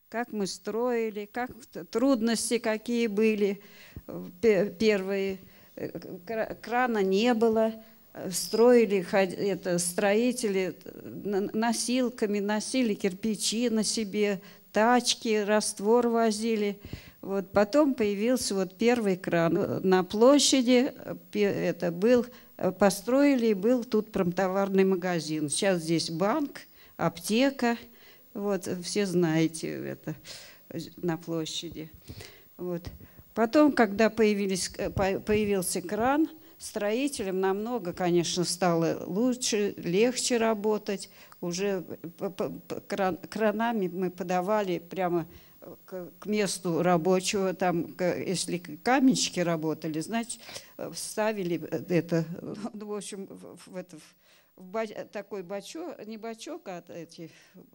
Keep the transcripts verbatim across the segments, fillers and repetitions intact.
как мы строили, как трудности какие были первые. Крана не было, строили это, строители носилками, носили кирпичи на себе, тачки, раствор возили. Вот. Потом появился вот первый кран. На площади это был, построили, и был тут промтоварный магазин. Сейчас здесь банк, аптека. Вот, все знаете это на площади. Вот. Потом, когда появились, появился кран, строителям намного, конечно, стало лучше, легче работать. Уже кран, кранами мы подавали прямо к, к месту рабочего. Там, если каменщики работали, значит, ставили это, ну, в общем, в, в это... такой бачок, не бачок, а эти,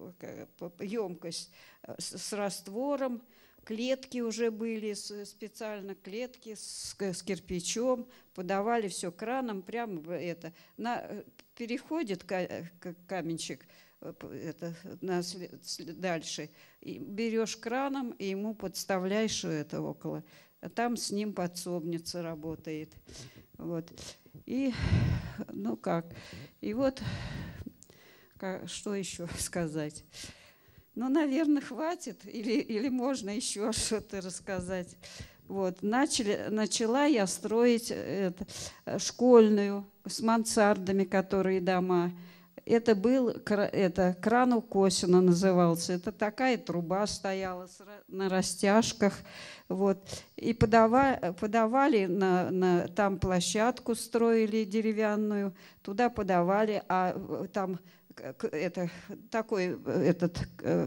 емкость с, с раствором, клетки уже были, специально клетки с, с кирпичом, подавали все краном, прямо это. На, переходит каменщик это, на, дальше, и берешь краном, и ему подставляешь это около. А там с ним подсобница работает. Вот. И, ну как, и вот, как, что еще сказать? Ну, наверное, хватит, или, или можно еще что-то рассказать. Вот, начали, начала я строить это, школьную с мансардами, которые дома. Это был это, кран у Косина назывался. Это такая труба стояла на растяжках. Вот. И подавали, подавали на, на, там площадку строили деревянную, туда подавали, а там это, такой этот,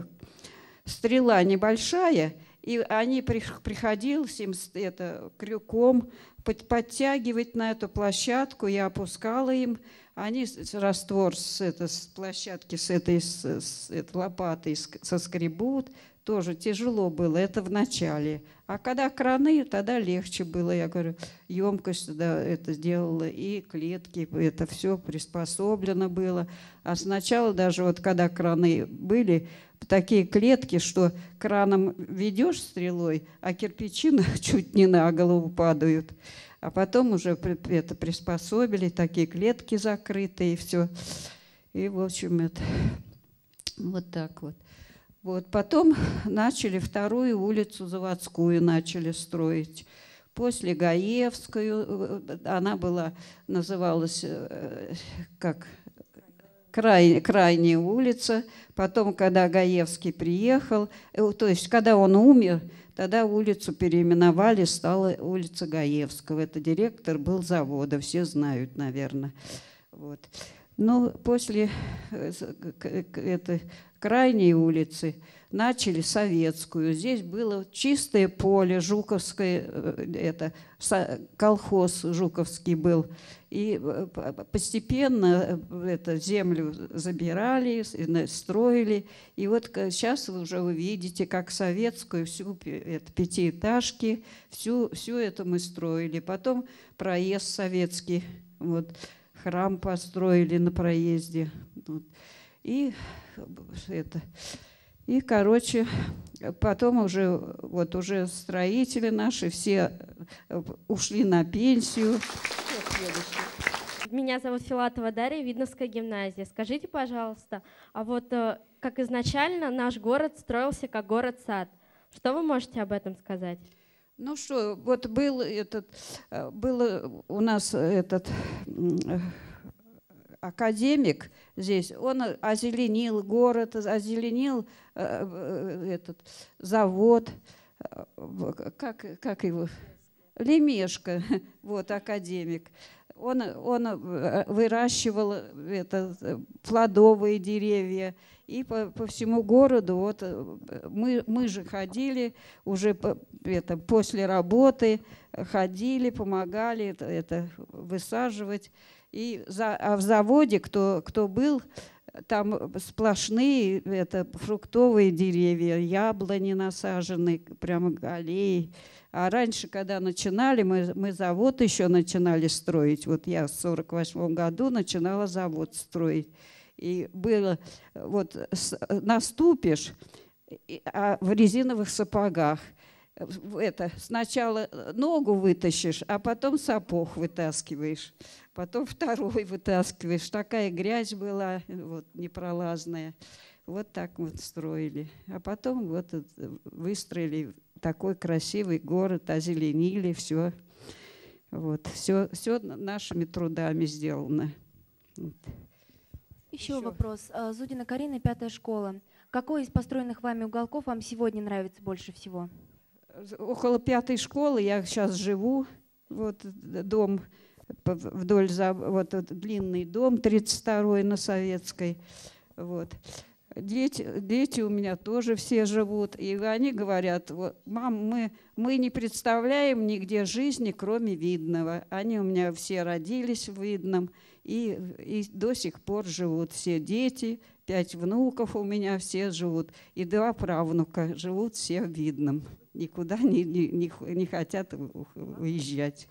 стрела небольшая, и они приходилось им это, крюком подтягивать на эту площадку, я опускала им, они раствор с, это, с площадки, с этой, с, с этой лопатой соскребут, тоже тяжело было, это в начале. А когда краны, тогда легче было, я говорю, емкость да, это сделала, и клетки, это все приспособлено было. А сначала даже вот когда краны были, такие клетки, что краном ведешь стрелой, а кирпичи чуть не на голову падают. А потом уже это приспособили, такие клетки закрытые, и все. И, в общем, это вот так вот. Вот. Потом начали вторую улицу Заводскую начали строить. После Гаевскую, она была, называлась как край, крайняя улица. Потом, когда Гаевский приехал, то есть, когда он умер, тогда улицу переименовали, стала улица Гаевского. Это директор был завода, все знают, наверное. Вот. Но после этой крайней улицы начали Советскую. Здесь было чистое поле, Жуковское, это, колхоз Жуковский был. И постепенно это, землю забирали, строили. И вот сейчас вы уже увидите, как Советскую, всю это, пятиэтажки, всю, всю это мы строили. Потом проезд советский, вот, храм построили на проезде. Вот. И это... И, короче, потом уже, вот уже строители наши все ушли на пенсию. Меня зовут Филатова Дарья, Видновская гимназия. Скажите, пожалуйста, а вот как изначально наш город строился как город-сад, что вы можете об этом сказать? Ну что, вот был этот, был у нас этот... академик здесь, он озеленил город, озеленил э, этот завод, как, как его, Лемешко, вот академик. Он, он выращивал это, плодовые деревья, и по, по всему городу вот мы, мы же ходили уже по, это, после работы, ходили, помогали это, это высаживать. И за, а в заводе, кто, кто был, там сплошные это, фруктовые деревья, яблони насажены, прямо аллеи. А раньше, когда начинали, мы, мы завод еще начинали строить. Вот я в сорок восьмом году начинала завод строить. И было, вот наступишь, а в резиновых сапогах. Это, сначала ногу вытащишь, а потом сапог вытаскиваешь, потом второй вытаскиваешь. Такая грязь была, вот, непролазная. Вот так вот строили. А потом вот выстроили такой красивый город, озеленили, все. Вот, все, все нашими трудами сделано. Вот. Еще, Еще вопрос. Зудина Карина, пятая школа. Какой из построенных вами уголков вам сегодня нравится больше всего? Около пятой школы я сейчас живу. Вот дом вдоль, вот длинный дом, тридцать второй на Советской. Вот. Дети, дети у меня тоже все живут. И они говорят: вот, мам, мы, мы не представляем нигде жизни, кроме Видного. Они у меня все родились в Видном и, и до сих пор живут. Все дети, пять внуков у меня все живут. И два правнука живут все в Видном. Никуда не, не, не, не хотят уезжать.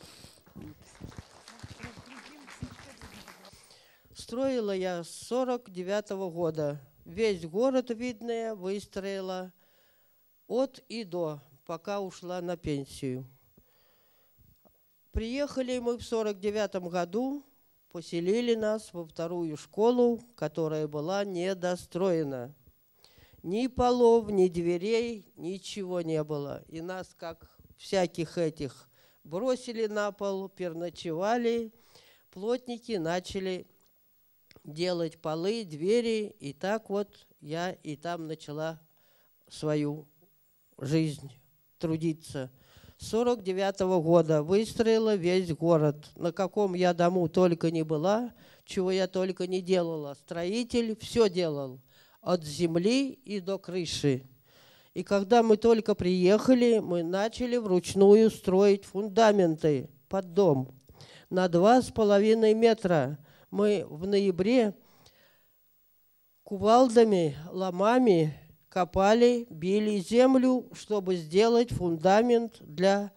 Строила я с сорок девятого года. Весь город Видное выстроила от и до, пока ушла на пенсию. Приехали мы в сорок девятом году, поселили нас во вторую школу, которая была недостроена. Ни полов, ни дверей, ничего не было. И нас, как всяких этих, бросили на пол, переночевали. Плотники начали делать полы, двери. И так вот я и там начала свою жизнь трудиться. С сорок девятого года выстроила весь город. На каком я дому только не была, чего я только не делала. Строитель все делал. От земли и до крыши. И когда мы только приехали, мы начали вручную строить фундаменты под дом на два с половиной метра. Мы в ноябре кувалдами, ломами копали, били землю, чтобы сделать фундамент для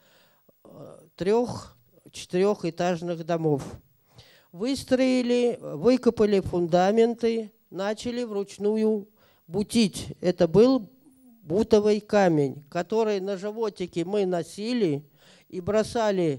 трех-четырехэтажных домов. Выстроили, выкопали фундаменты, начали вручную бутить. Это был бутовый камень, который на животике мы носили и бросали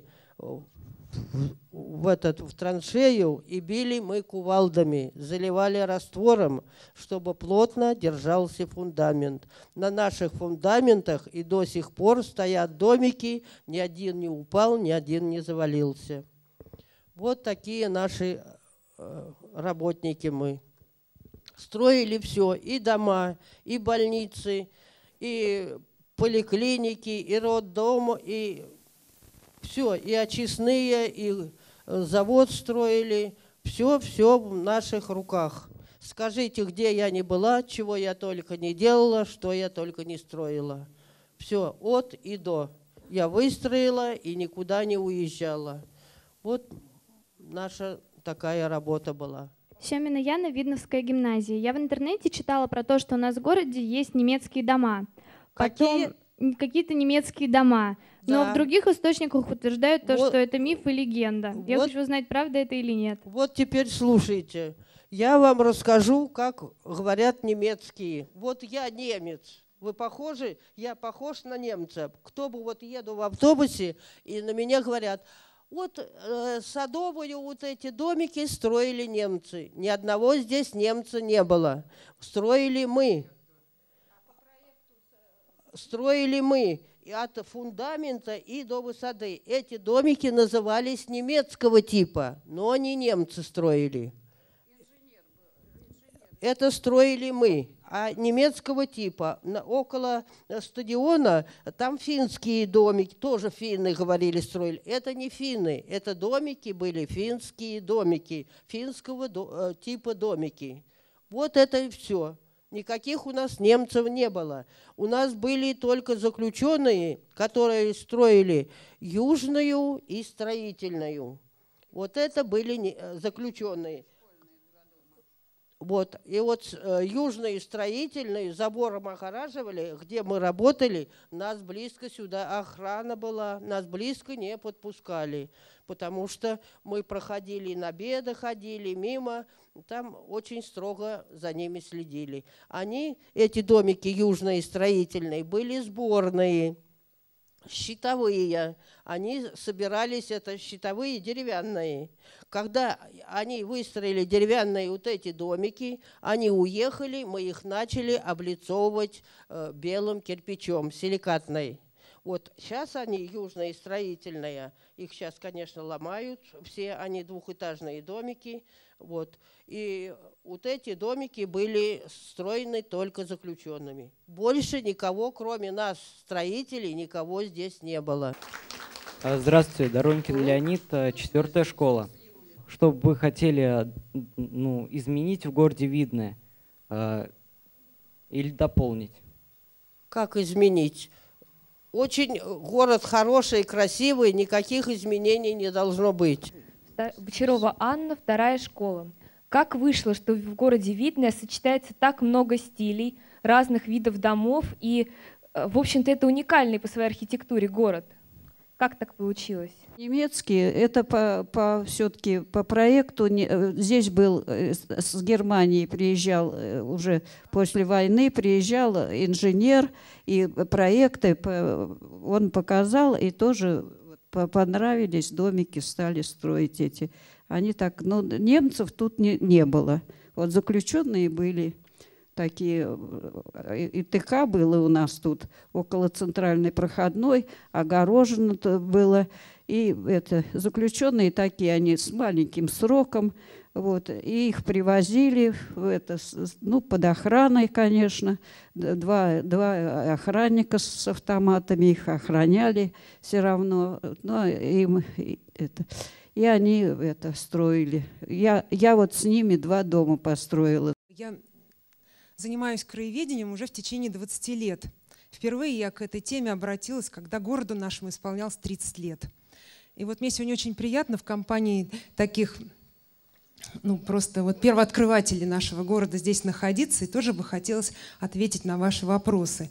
в, этот, в траншею, и били мы кувалдами, заливали раствором, чтобы плотно держался фундамент. На наших фундаментах и до сих пор стоят домики, ни один не упал, ни один не завалился. Вот такие наши работники мы. Строили все, и дома, и больницы, и поликлиники, и роддом, и все, и очистные, и завод строили. Все-все в наших руках. Скажите, где я не была, чего я только не делала, что я только не строила. Все, от и до. Я выстроила и никуда не уезжала. Вот наша такая работа была. Семина Яна, Видновская гимназия. Я в интернете читала про то, что у нас в городе есть немецкие дома. Какие? Потом какие-то немецкие дома. Да. Но в других источниках утверждают то, вот, что это миф и легенда. Вот, Я хочу узнать, правда это или нет. Вот теперь слушайте. Я вам расскажу, как говорят немецкие. Вот я немец. Вы похожи? Я похож на немца. Кто бы вот еду в автобусе, и на меня говорят: вот э, садовые вот эти домики строили немцы. Ни одного здесь немца не было. Строили мы. Строили мы. И от фундамента и до высоты. Эти домики назывались немецкого типа, но не немцы строили. Это строили мы. А немецкого типа, около стадиона, там финские домики, тоже финны говорили, строили. Это не финны, это домики были, финские домики, финского до, типа домики. Вот это и все. Никаких у нас немцев не было. У нас были только заключенные, которые строили южную и строительную. Вот это были заключенные. Вот. И вот э, южные строительные забором огораживали, где мы работали, нас близко сюда, охрана была, нас близко не подпускали, потому что мы проходили на беды, ходили мимо, там очень строго за ними следили. Они, эти домики южные строительные, были сборные, щитовые, они собирались, это щитовые деревянные. Когда они выстроили деревянные вот эти домики, они уехали, мы их начали облицовывать э, белым кирпичом, силикатной. Вот сейчас они, южные строительные, их сейчас, конечно, ломают, все они двухэтажные домики. Вот. И вот эти домики были строены только заключенными. Больше никого, кроме нас, строителей, никого здесь не было. Здравствуйте, Доронькин Леонид, четвертая школа. Что бы вы хотели ну, изменить в городе Видное э, или дополнить? Как изменить? Очень город хороший, красивый, никаких изменений не должно быть. Бочарова Анна, вторая школа. Как вышло, что в городе Видное сочетается так много стилей, разных видов домов, и, в общем-то, это уникальный по своей архитектуре город? Как так получилось? Немецкие, это по, по, все-таки по проекту, не, здесь был, с Германии приезжал уже после войны, приезжал инженер, и проекты он показал, и тоже понравились, домики стали строить эти. Они так, но немцев тут не, не было. Вот заключенные были. Такие, и ТК было у нас тут около центральной проходной, огорожено было, и это заключенные такие, они с маленьким сроком, вот, и их привозили, в это, ну, под охраной, конечно, два, два охранника с автоматами, их охраняли все равно, но им это, и они это строили. Я, я вот с ними два дома построила. Я занимаюсь краеведением уже в течение двадцати лет. Впервые я к этой теме обратилась, когда городу нашему исполнялось тридцать лет. И вот мне сегодня очень приятно в компании таких, ну просто вот первооткрывателей нашего города здесь находиться, и тоже бы хотелось ответить на ваши вопросы.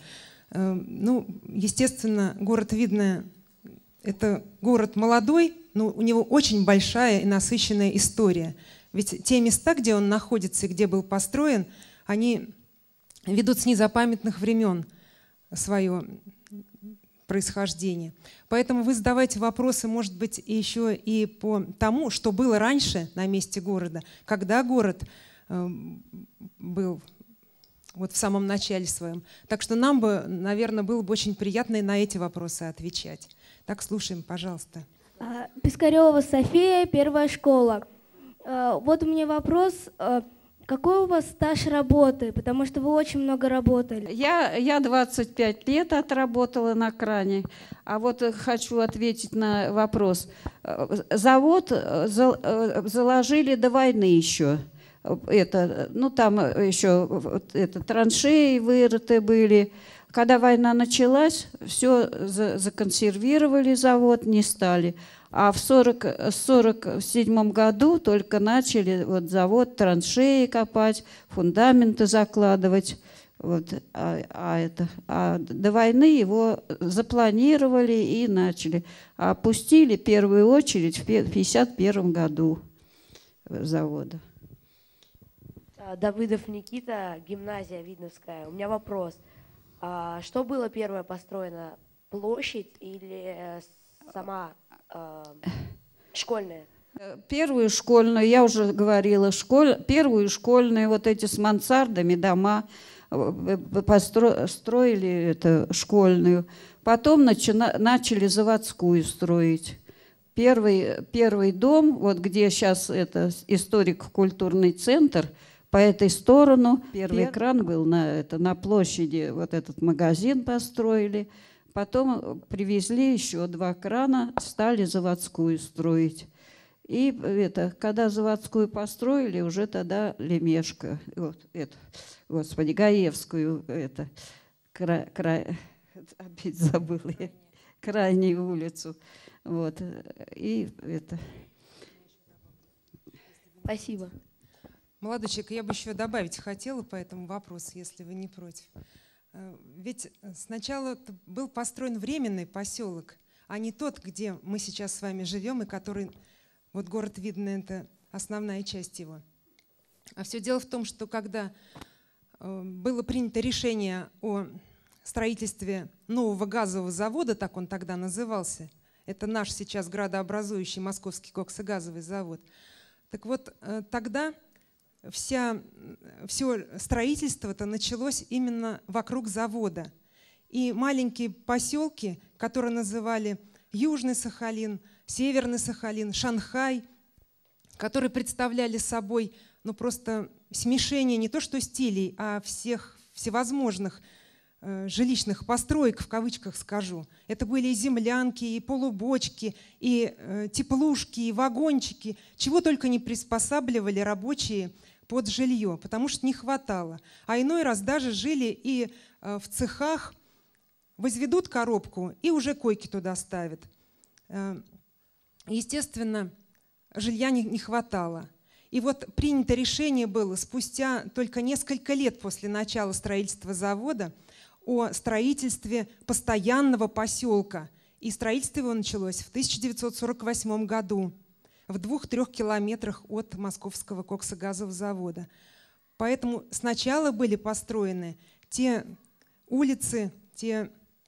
Ну, естественно, город Видное – это город молодой, но у него очень большая и насыщенная история. Ведь те места, где он находится и где был построен, они ведут с незапамятных времен свое происхождение. Поэтому вы задавайте вопросы, может быть, еще и по тому, что было раньше на месте города, когда город э, был вот в самом начале своем. Так что нам бы, наверное, было бы очень приятно и на эти вопросы отвечать. Так, слушаем, пожалуйста. Пискарева София, первая школа. Вот у меня вопрос. Какой у вас стаж работы? Потому что вы очень много работали. Я, я двадцать пять лет отработала на кране. А вот хочу ответить на вопрос. Завод заложили до войны еще. Это, ну, там еще это, траншеи вырыты были. Когда война началась, все законсервировали завод, не стали. А в сорок седьмом году только начали вот завод, траншеи копать, фундаменты закладывать. Вот, а, а, это, а до войны его запланировали и начали. А опустили в первую очередь в пятьдесят первом году завода. Давыдов Никита, гимназия Видновская. У меня вопрос. А что было первое построено? Площадь или сама э, школьная? Первую школьную, я уже говорила, школь, первую школьную, вот эти с мансардами дома, построили это, школьную. Потом начина, начали заводскую строить. Первый, первый дом, вот где сейчас это историко-культурный центр, по этой сторону. Первый кран был на, это, на площади, вот этот магазин построили. Потом привезли еще два крана, стали заводскую строить. И это, когда заводскую построили, уже тогда Лемешко, вот, это, господи, Гаевскую, это, кра, кра, опять забыла я, крайнюю улицу. Вот, и это. Спасибо. Молодой человек, я бы еще добавить хотела по этому вопросу, если вы не против. Ведь сначала был построен временный поселок, а не тот, где мы сейчас с вами живем, и который, вот город Видное, это основная часть его. А все дело в том, что когда было принято решение о строительстве нового газового завода, так он тогда назывался, это наш сейчас градообразующий Московский коксогазовый завод, так вот тогда вся, все строительство-то началось именно вокруг завода. И маленькие поселки, которые называли Южный Сахалин, Северный Сахалин, Шанхай, которые представляли собой ну, просто смешение не то что стилей, а всех всевозможных э, жилищных построек, в кавычках скажу. Это были и землянки, и полубочки, и э, теплушки, и вагончики. Чего только не приспосабливали рабочие под жилье, потому что не хватало. А иной раз даже жили и э, в цехах, возведут коробку и уже койки туда ставят. Э, естественно, жилья не, не хватало. И вот принято решение было спустя только несколько лет после начала строительства завода о строительстве постоянного поселка. И строительство его началось в тысяча девятьсот сорок восьмом году в двух-трех километрах от Московского коксогазового завода. Поэтому сначала были построены те улицы, те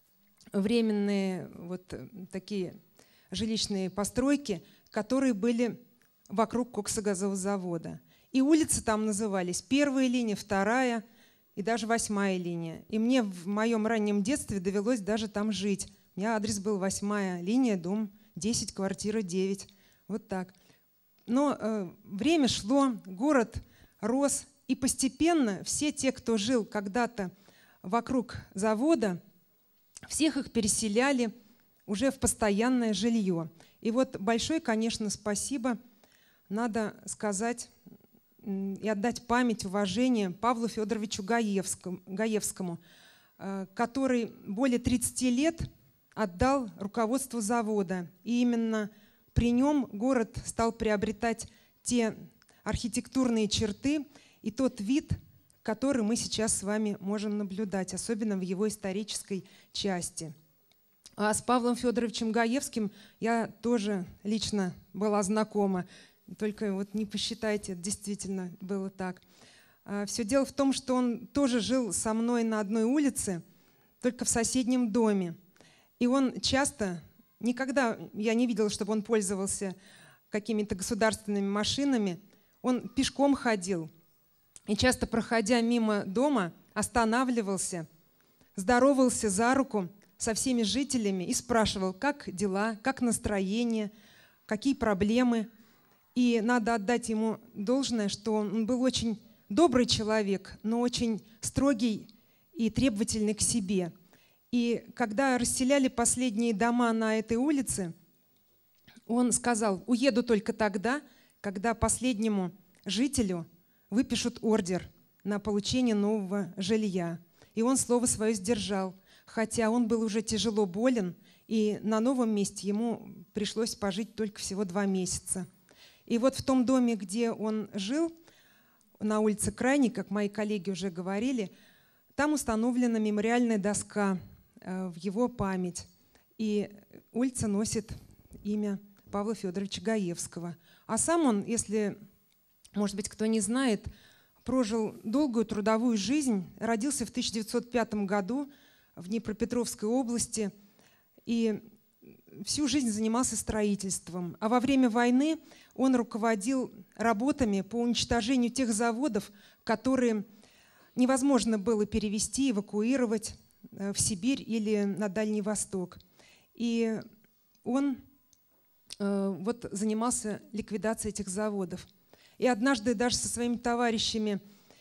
временные вот такие жилищные постройки, которые были вокруг коксогазового завода. И улицы там назывались первая линия, вторая и даже восьмая линия. И мне в моем раннем детстве довелось даже там жить. У меня адрес был восьмая линия, дом десять, квартира девять. Вот так. Но э, время шло, город рос, и постепенно все те, кто жил когда-то вокруг завода, всех их переселяли уже в постоянное жилье. И вот большое, конечно, спасибо надо сказать и отдать память, уважение Павлу Федоровичу Гаевскому, Гаевскому, который более тридцати лет отдал руководству завода. И именно при нем город стал приобретать те архитектурные черты и тот вид, который мы сейчас с вами можем наблюдать, особенно в его исторической части. А с Павлом Федоровичем Гаевским я тоже лично была знакома. Только вот не посчитайте, это действительно было так. Все дело в том, что он тоже жил со мной на одной улице, только в соседнем доме. И он часто, никогда я не видела, чтобы он пользовался какими-то государственными машинами, он пешком ходил. И часто, проходя мимо дома, останавливался, здоровался за руку со всеми жителями и спрашивал, как дела, как настроение, какие проблемы. И надо отдать ему должное, что он был очень добрый человек, но очень строгий и требовательный к себе. И когда расселяли последние дома на этой улице, он сказал: уеду только тогда, когда последнему жителю выпишут ордер на получение нового жилья. И он слово свое сдержал, хотя он был уже тяжело болен, и на новом месте ему пришлось пожить только всего два месяца. И вот в том доме, где он жил, на улице Крайней, как мои коллеги уже говорили, там установлена мемориальная доска в его память. И улица носит имя Павла Федоровича Гаевского. А сам он, если, может быть, кто не знает, прожил долгую трудовую жизнь, родился в тысяча девятьсот пятом году в Днепропетровской области и всю жизнь занимался строительством. А во время войны он руководил работами по уничтожению тех заводов, которые невозможно было перевести, эвакуировать в Сибирь или на Дальний Восток. И он э, вот занимался ликвидацией этих заводов. И однажды даже со своими товарищами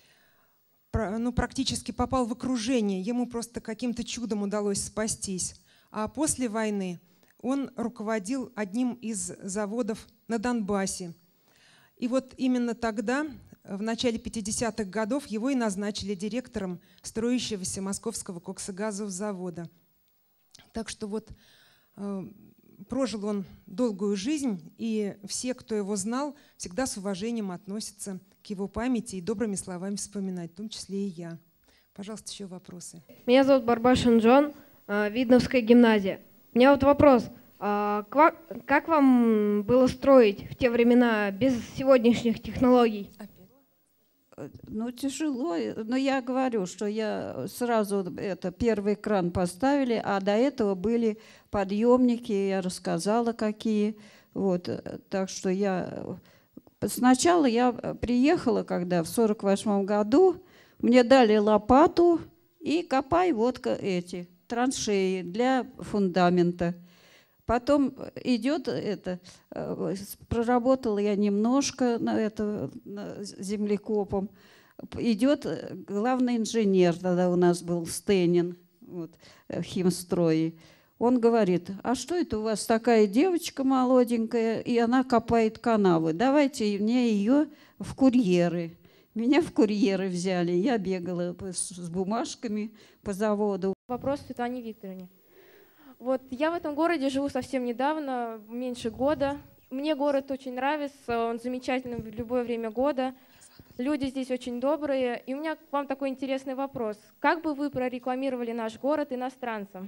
ну, практически попал в окружение. Ему просто каким-то чудом удалось спастись. А после войны он руководил одним из заводов на Донбассе. И вот именно тогда, в начале пятидесятых годов, его и назначили директором строящегося Московского коксогазового завода. Так что вот прожил он долгую жизнь, и все, кто его знал, всегда с уважением относятся к его памяти и добрыми словами вспоминать, в том числе и я. Пожалуйста, еще вопросы. Меня зовут Барбашин Джон, Видновская гимназия. У меня вот вопрос. Как вам было строить в те времена без сегодняшних технологий? Ну, тяжело. Но я говорю, что я сразу это, первый кран поставили, а до этого были подъемники, я рассказала, какие. Вот. Так что я... Сначала я приехала, когда в сорок восьмом году, мне дали лопату и копай вот эти траншеи для фундамента. Потом идет это, проработала я немножко на это, на землекопом. Идет главный инженер, тогда у нас был Стенин, вот, химстрой. Он говорит: а что это у вас такая девочка молоденькая, и она копает канавы? Давайте мне ее в курьеры. Меня в курьеры взяли, я бегала с бумажками по заводу. Вопрос Светлане Викторовне. Вот я в этом городе живу совсем недавно, меньше года. Мне город очень нравится, он замечательный в любое время года. Люди здесь очень добрые. И у меня к вам такой интересный вопрос. Как бы вы прорекламировали наш город иностранцам?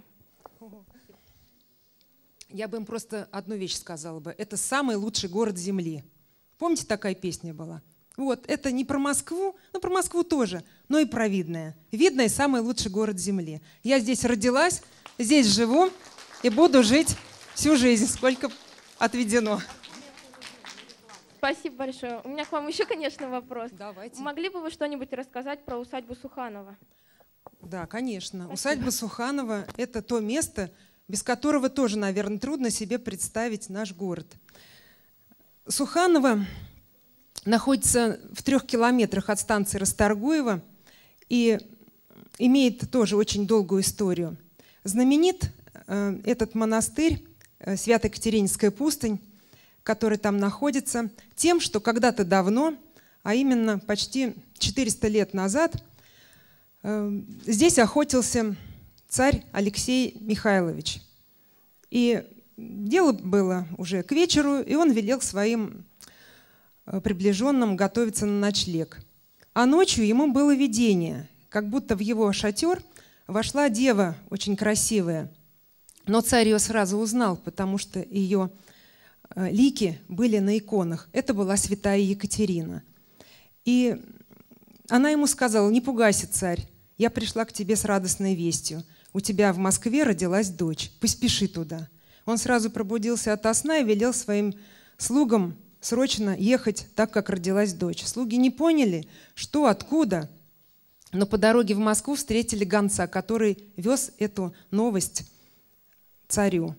Я бы им просто одну вещь сказала бы. Это самый лучший город Земли. Помните, такая песня была? Вот, это не про Москву, но про Москву тоже, но и про Видное. Видное — самый лучший город Земли. Я здесь родилась, здесь живу и буду жить всю жизнь, сколько отведено. Спасибо большое. У меня к вам еще, конечно, вопрос. Давайте. Могли бы вы что-нибудь рассказать про усадьбу Суханова? Да, конечно. Спасибо. Усадьба Суханова — это то место, без которого тоже, наверное, трудно себе представить наш город. Суханово находится в трех километрах от станции Расторгуево и имеет тоже очень долгую историю. Знаменит э, этот монастырь, э, Свято-Екатерининская пустынь, который там находится, тем, что когда-то давно, а именно почти четыреста лет назад, э, здесь охотился царь Алексей Михайлович. И дело было уже к вечеру, и он велел своим приближенным готовиться на ночлег. А ночью ему было видение, как будто в его шатер вошла дева очень красивая. Но царь ее сразу узнал, потому что ее лики были на иконах. Это была святая Екатерина. И она ему сказала: не пугайся, царь, я пришла к тебе с радостной вестью. У тебя в Москве родилась дочь, поспеши туда. Он сразу пробудился ото сна и велел своим слугам срочно ехать так, как родилась дочь. Слуги не поняли, что, откуда, но по дороге в Москву встретили гонца, который вез эту новость царю.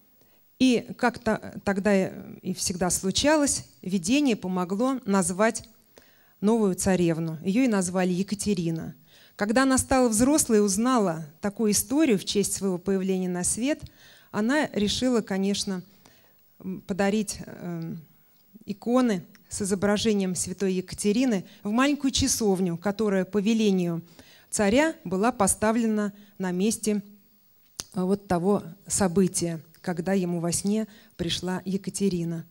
И как -то, тогда и всегда случалось, видение помогло назвать новую царевну. Ее и назвали Екатерина. Когда она стала взрослой и узнала такую историю в честь своего появления на свет, она решила, конечно, подарить э, иконы с изображением святой Екатерины в маленькую часовню, которая по велению царя была поставлена на месте вот того события, когда ему во сне пришла Екатерина.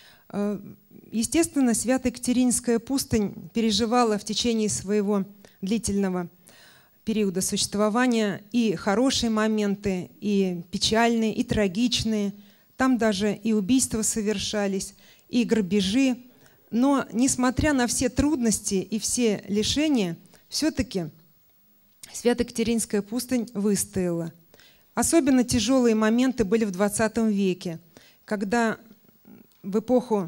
Естественно, Свято-Екатерининская пустынь переживала в течение своего длительного периода существования и хорошие моменты, и печальные, и трагичные. Там даже и убийства совершались, и грабежи. Но, несмотря на все трудности и все лишения, все-таки Свято-Екатерининская пустынь выстояла. Особенно тяжелые моменты были в двадцатом веке, когда в эпоху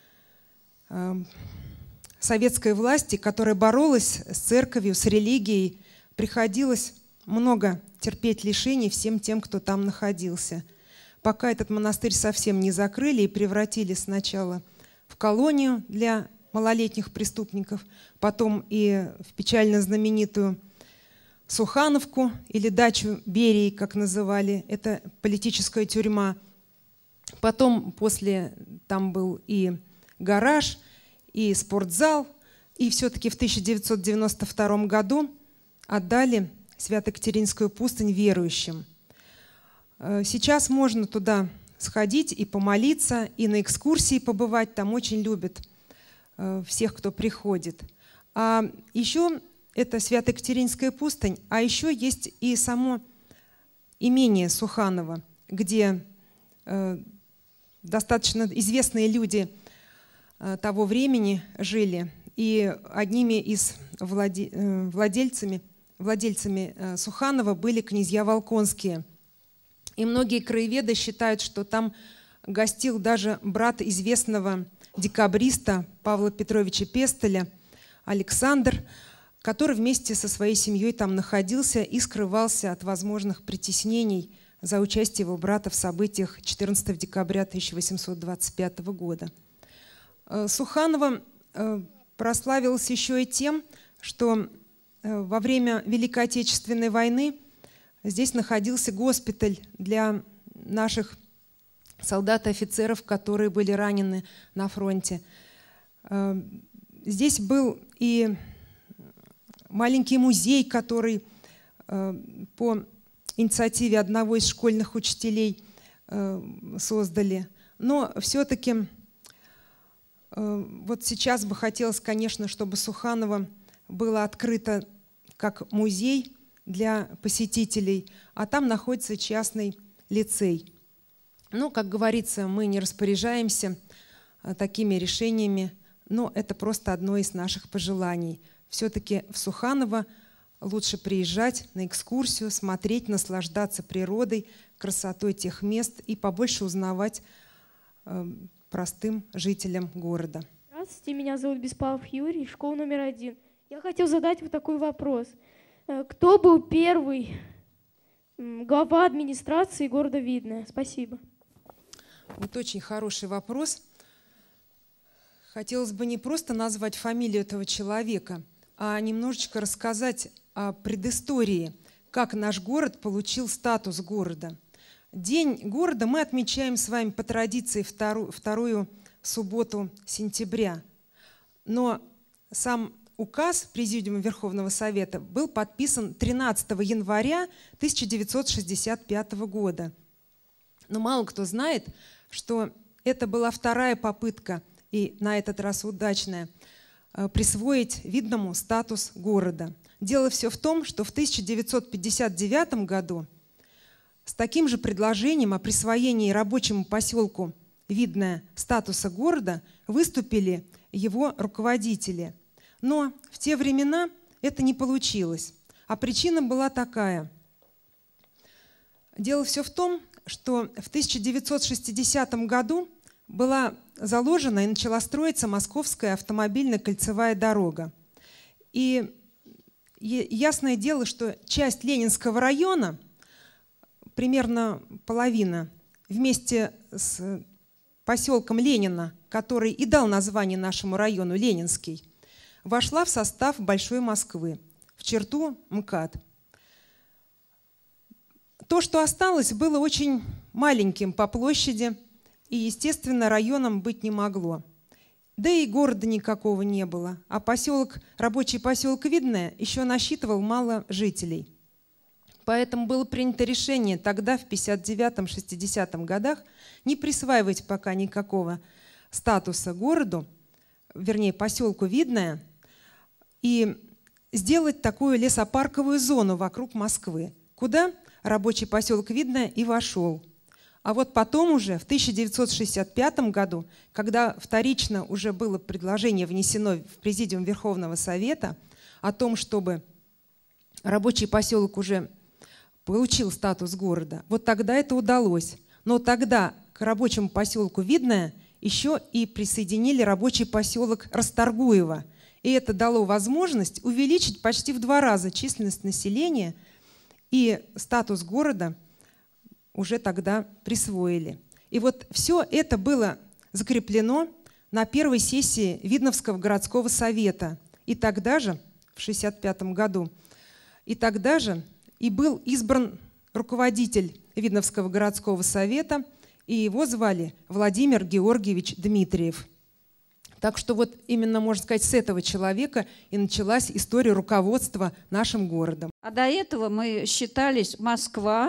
э, советской власти, которая боролась с церковью, с религией, приходилось много терпеть лишений всем тем, кто там находился. Пока этот монастырь совсем не закрыли и превратили сначала в колонию для малолетних преступников, потом и в печально знаменитую Сухановку или дачу Берии, как называли, это политическая тюрьма. Потом после там был и гараж, и спортзал, и все-таки в тысяча девятьсот девяносто втором году отдали Свято-Екатерининскую пустынь верующим. Сейчас можно туда сходить и помолиться, и на экскурсии побывать. Там очень любят э, всех, кто приходит. А еще это Свято-Екатеринская пустынь, а еще есть и само имение Суханово, где э, достаточно известные люди э, того времени жили, и одними из владе, э, владельцами, владельцами э, Суханова были князья Волконские. И многие краеведы считают, что там гостил даже брат известного декабриста Павла Петровича Пестеля, Александр, который вместе со своей семьей там находился и скрывался от возможных притеснений за участие его брата в событиях четырнадцатого декабря тысяча восемьсот двадцать пятого года. Суханово прославилось еще и тем, что во время Великой Отечественной войны здесь находился госпиталь для наших солдат и офицеров, которые были ранены на фронте. Здесь был и маленький музей, который по инициативе одного из школьных учителей создали. Но все-таки вот сейчас бы хотелось, конечно, чтобы Суханово было открыто как музей для посетителей, а там находится частный лицей. Ну, как говорится, мы не распоряжаемся такими решениями, но это просто одно из наших пожеланий. Все-таки в Суханово лучше приезжать на экскурсию, смотреть, наслаждаться природой, красотой тех мест и побольше узнавать э, простым жителям города. Здравствуйте, меня зовут Беспалов Юрий, школа номер один. Я хотел задать вот такой вопрос. Кто был первый глава администрации города Видное? Спасибо. Вот очень хороший вопрос. Хотелось бы не просто назвать фамилию этого человека, а немножечко рассказать о предыстории, как наш город получил статус города. День города мы отмечаем с вами по традиции вторую, вторую субботу сентября. Но сам указ Президиума Верховного Совета был подписан тринадцатого января тысяча девятьсот шестьдесят пятого года. Но мало кто знает, что это была вторая попытка, и на этот раз удачная, присвоить Видному статус города. Дело все в том, что в тысяча девятьсот пятьдесят девятом году с таким же предложением о присвоении рабочему поселку Видное статуса города выступили его руководители. Но в те времена это не получилось. А причина была такая. Дело все в том, что в тысяча девятьсот шестидесятом году была заложена и начала строиться Московская автомобильно-кольцевая дорога. И ясное дело, что часть Ленинского района, примерно половина, вместе с поселком Ленина, который и дал название нашему району Ленинский, вошла в состав Большой Москвы, в черту МКАД. То, что осталось, было очень маленьким по площади и, естественно, районом быть не могло. Да и города никакого не было, а поселок, рабочий поселок Видное еще насчитывал мало жителей. Поэтому было принято решение тогда, в пятьдесят девятом — шестидесятом годах, не присваивать пока никакого статуса городу, вернее, поселку Видное, и сделать такую лесопарковую зону вокруг Москвы, куда рабочий поселок Видное и вошел. А вот потом уже, в тысяча девятьсот шестьдесят пятом году, когда вторично уже было предложение внесено в Президиум Верховного Совета о том, чтобы рабочий поселок уже получил статус города, вот тогда это удалось. Но тогда к рабочему поселку Видное еще и присоединили рабочий поселок Расторгуево. И это дало возможность увеличить почти в два раза численность населения, и статус города уже тогда присвоили. И вот все это было закреплено на первой сессии Видновского городского совета. И тогда же, в шестьдесят пятом году, и тогда же и был избран руководитель Видновского городского совета, и его звали Владимир Георгиевич Дмитриев. Так что вот именно, можно сказать, с этого человека и началась история руководства нашим городом. А до этого мы считались Москва,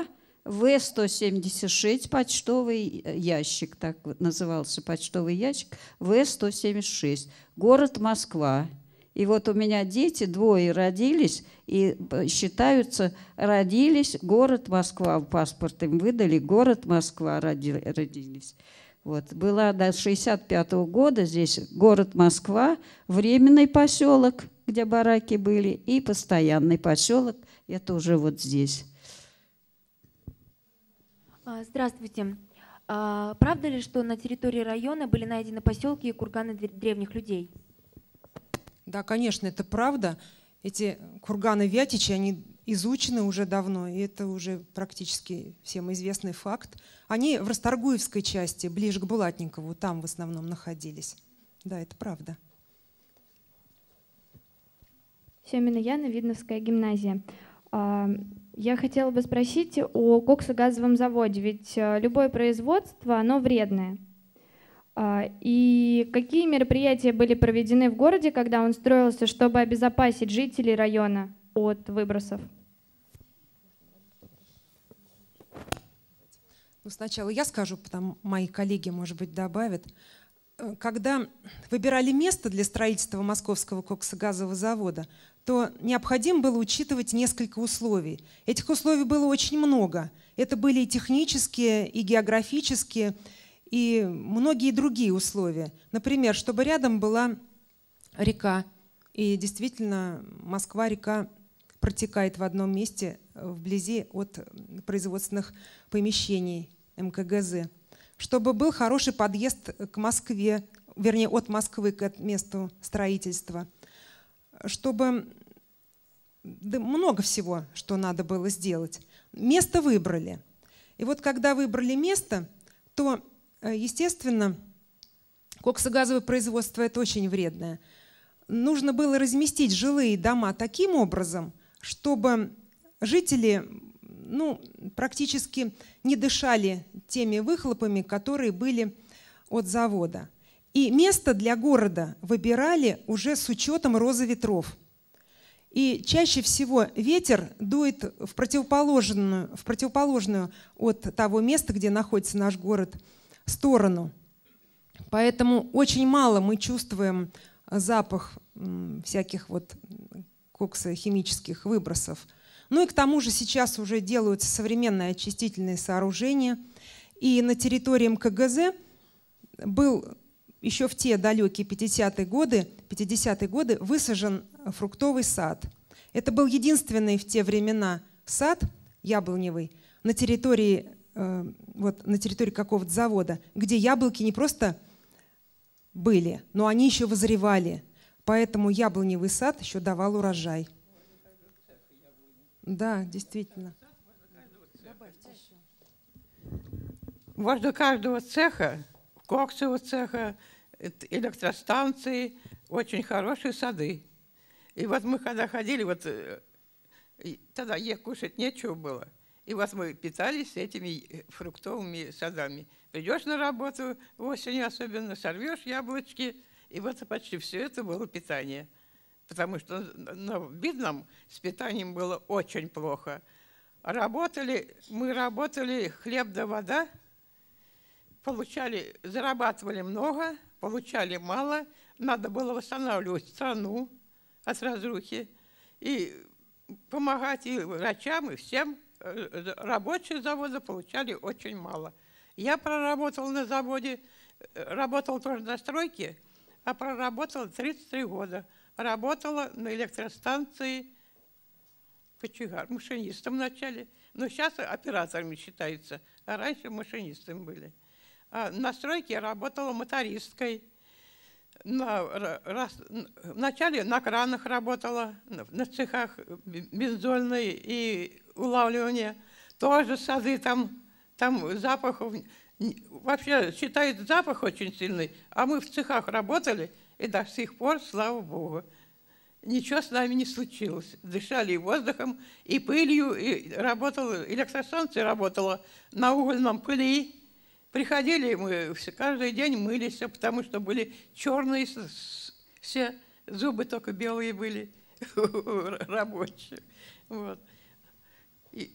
вэ сто семьдесят шесть, почтовый ящик, так вот назывался почтовый ящик, вэ сто семьдесят шесть, город Москва. И вот у меня дети, двое родились, и считаются, родились, город Москва, паспорт им выдали, город Москва родились. Вот. Была до шестьдесят пятого года здесь город Москва, временный поселок, где бараки были, и постоянный поселок, это уже вот здесь. Здравствуйте. Правда ли, что на территории района были найдены поселки и курганы древних людей? Да, конечно, это правда. Эти курганы Вятичи, они изучены уже давно, и это уже практически всем известный факт. Они в Расторгуевской части, ближе к Булатникову, там в основном находились. Да, это правда. Семина Яна, Видновская гимназия. Я хотела бы спросить о коксогазовом заводе, ведь любое производство, оно вредное. И какие мероприятия были проведены в городе, когда он строился, чтобы обезопасить жителей района от выбросов? Ну, сначала я скажу, потом мои коллеги, может быть, добавят. Когда выбирали место для строительства Московского коксогазового завода, то необходимо было учитывать несколько условий. Этих условий было очень много. Это были и технические, и географические, и многие другие условия. Например, чтобы рядом была река, и действительно Москва-река протекает в одном месте вблизи от производственных помещений эм ка гэ зэ. Чтобы был хороший подъезд к Москве, вернее, от Москвы к месту строительства. Чтобы да, много всего, что надо было сделать. Место выбрали. И вот когда выбрали место, то, естественно, коксогазовое производство – это очень вредное. Нужно было разместить жилые дома таким образом, чтобы жители ну, практически не дышали теми выхлопами, которые были от завода. И место для города выбирали уже с учетом розы ветров. И чаще всего ветер дует в противоположную, в противоположную от того места, где находится наш город, сторону. Поэтому очень мало мы чувствуем запах всяких вот коксохимических выбросов. Ну и к тому же сейчас уже делаются современные очистительные сооружения. И на территории эм ка гэ зэ был еще в те далекие пятидесятые годы, пятидесятые годы высажен фруктовый сад. Это был единственный в те времена сад яблоневый на территории, э, вот, на территории какого-то завода, где яблоки не просто были, но они еще вызревали. Поэтому яблоневый сад еще давал урожай. Да, действительно. Возле каждого цеха, коксового цеха, электростанции, очень хорошие сады. И вот мы когда ходили, вот тогда есть кушать нечего было. И вот мы питались этими фруктовыми садами. Придешь на работу осенью особенно, сорвешь яблочки, и вот почти все это было питание. Потому что в Видном с питанием было очень плохо. Работали, мы работали хлеб да вода, получали, зарабатывали много, получали мало, надо было восстанавливать страну от разрухи и помогать и врачам, и всем. Рабочие завода получали очень мало. Я проработала на заводе, работала тоже на стройке, а проработала тридцать три года. Работала на электростанции кочегар, машинистом вначале, но сейчас операторами считаются, а раньше машинистами были. А на стройке я работала мотористкой. На, раз, вначале на кранах работала, на цехах бензольной и улавливания. Тоже сады там, там запахов, вообще считают запах очень сильный, а мы в цехах работали, и до сих пор, слава Богу, ничего с нами не случилось. Дышали и воздухом, и пылью, и работала, электростанция работала на угольном пыли. Приходили мы, каждый день мылись, потому что были черные все, зубы только белые были, рабочие. Вот. И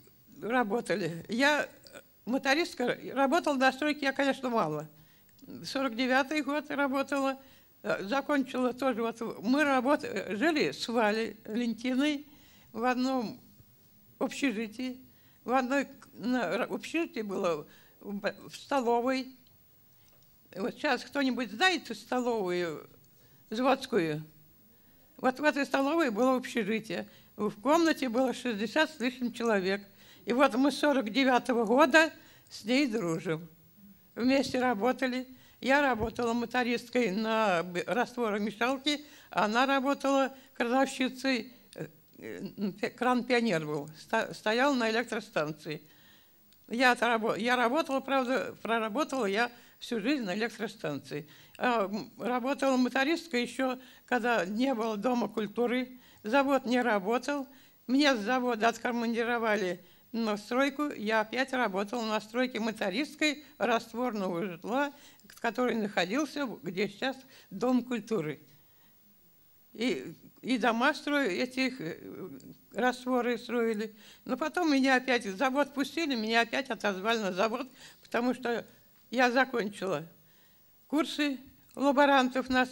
работали. Я мотористка, работала на стройке я, конечно, мало. сорок девятый год работала, закончила тоже. Вот мы работали, жили с Валей Лентиной в одном общежитии. В одной общежитии было в столовой. Вот сейчас кто-нибудь знает столовую заводскую? Вот в этой столовой было общежитие. В комнате было шестьдесят с лишним человек. И вот мы с сорок девятого года с ней дружим. Вместе работали. Я работала мотористкой на растворомешалке, а она работала крановщицей. Кран «Пионер» был, стоял на электростанции. Я, я работала, правда, проработала я всю жизнь на электростанции. А работала мотористкой еще, когда не было Дома культуры. Завод не работал. Меня с завода откомандировали на стройку. Я опять работала на стройке мотористкой растворного житла, который находился, где сейчас Дом культуры. И, и дома строили, этих растворы строили. Но потом меня опять, завод пустили, меня опять отозвали на завод, потому что я закончила курсы лаборантов. Нас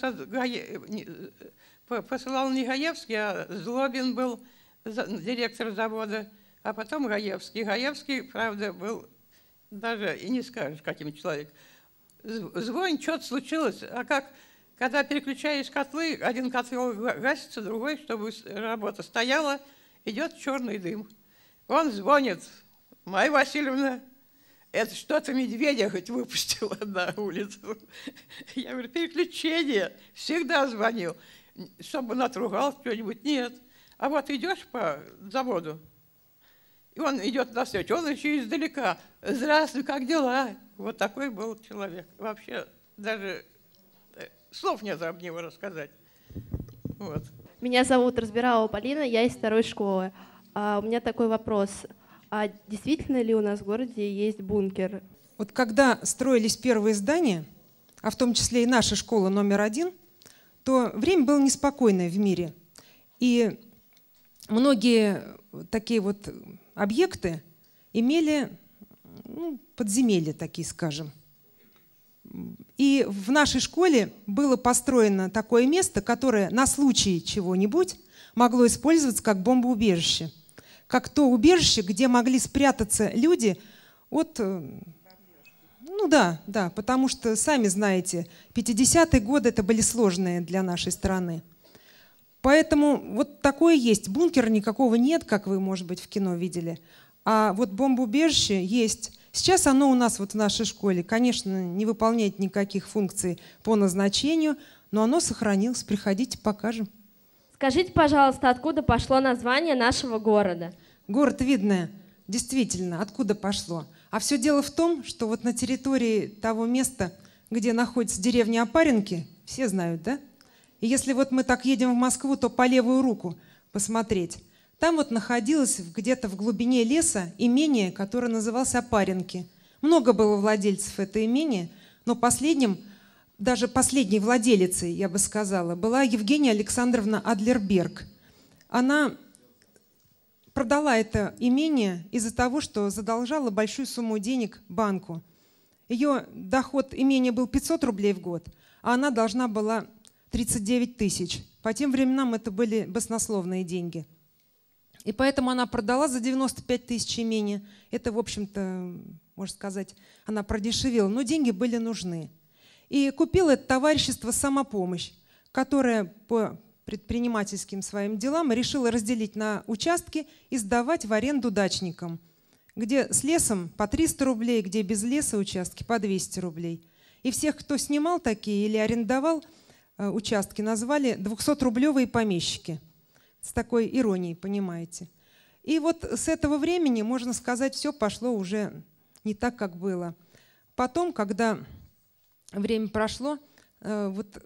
посылал не Гаевский, а Злобин был директор завода, а потом Гаевский. Гаевский, правда, был, даже и не скажешь, каким человеком. Звонит, что-то случилось, а как, когда переключаешь котлы, один котел гасится, другой, чтобы работа стояла, идет черный дым. Он звонит: Майя Васильевна, это что-то медведя хоть выпустила на улицу. Я говорю: переключение, всегда звонил, чтобы натругал что-нибудь. Нет. А вот идешь по заводу, и он идет навстречу, он еще издалека: здравствуй, как дела? Вот такой был человек. Вообще даже слов нет об него рассказать. Вот. Меня зовут Разбиралова Полина, я из второй школы. А у меня такой вопрос. А действительно ли у нас в городе есть бункер? Вот когда строились первые здания, а в том числе и наша школа номер один, то время было неспокойное в мире. И многие такие вот объекты имели, ну, подземелья такие, скажем. И в нашей школе было построено такое место, которое на случай чего-нибудь могло использоваться как бомбоубежище. Как то убежище, где могли спрятаться люди от... Ну да, да, потому что, сами знаете, пятидесятые годы это были сложные для нашей страны. Поэтому вот такое есть. Бункера никакого нет, как вы, может быть, в кино видели. А вот бомбоубежище есть. Сейчас оно у нас вот в нашей школе, конечно, не выполняет никаких функций по назначению, но оно сохранилось. Приходите, покажем. Скажите, пожалуйста, откуда пошло название нашего города? Город Видное. Действительно, откуда пошло? А все дело в том, что вот на территории того места, где находится деревня Опаренки, все знают, да? И если вот мы так едем в Москву, то по левую руку посмотреть. Там вот находилось где-то в глубине леса имение, которое называлось Опаренки. Много было владельцев этого имения, но последним, даже последней владелицей, я бы сказала, была Евгения Александровна Адлерберг. Она продала это имение из-за того, что задолжала большую сумму денег банку. Ее доход имения был пятьсот рублей в год, а она должна была тридцать девять тысяч. По тем временам это были баснословные деньги. И поэтому она продала за девяносто пять тысяч имения. Это, в общем-то, можно сказать, она продешевила, но деньги были нужны. И купила это товарищество «Самопомощь», которое по предпринимательским своим делам решила разделить на участки и сдавать в аренду дачникам, где с лесом по триста рублей, где без леса участки по двести рублей. И всех, кто снимал такие или арендовал участки, назвали двухсотрублевые помещики. С такой иронией, понимаете. И вот с этого времени, можно сказать, все пошло уже не так, как было. Потом, когда время прошло, вот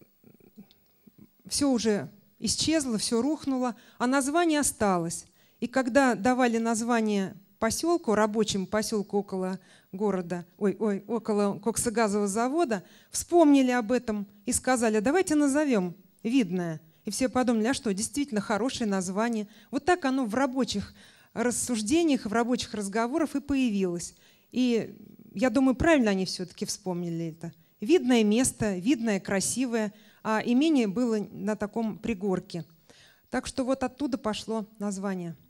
все уже исчезло, все рухнуло, а название осталось. И когда давали название поселку, рабочему поселку около города, ой, ой, около коксогазового завода, вспомнили об этом и сказали: давайте назовем Видное. И все подумали: а что, действительно хорошее название. Вот так оно в рабочих рассуждениях, в рабочих разговорах и появилось. И я думаю, правильно они все-таки вспомнили это. Видное место, видное, красивое, а имение было на таком пригорке. Так что вот оттуда пошло название.